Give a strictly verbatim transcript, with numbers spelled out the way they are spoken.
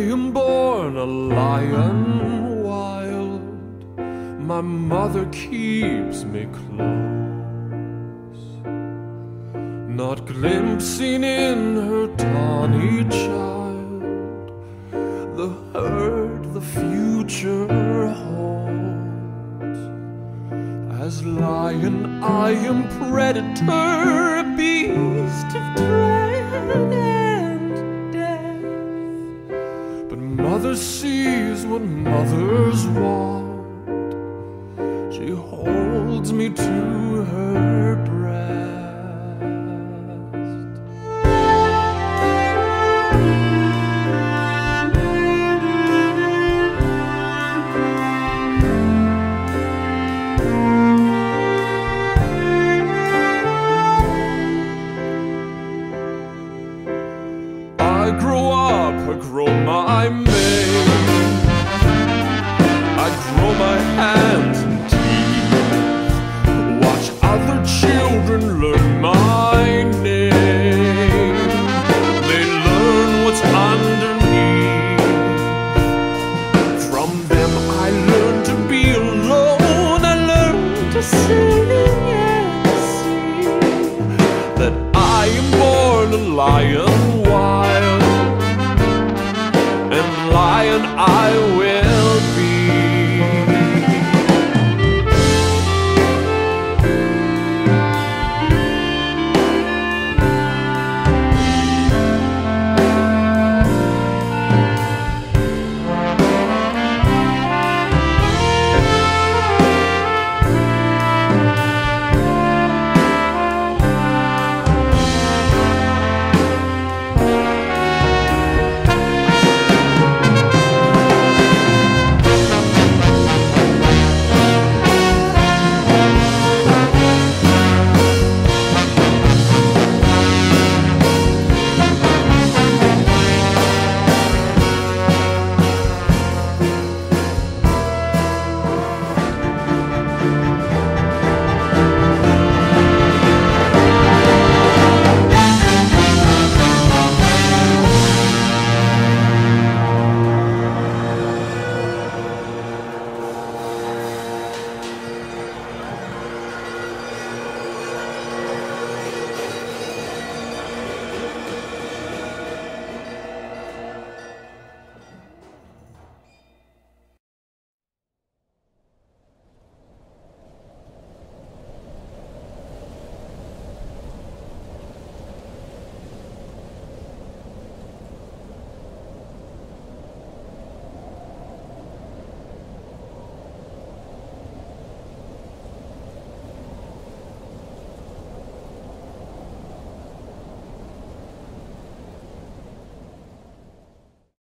am born a lion wild. My mother keeps me close, not glimpsing in her tawny child the hurt the future holds. As lion I am predator, a beast of dread and death. But mother sees what mothers want. She holds me to her breast. I grow up, I grow my mane, I grow my hands and teeth, watch other children learn my name.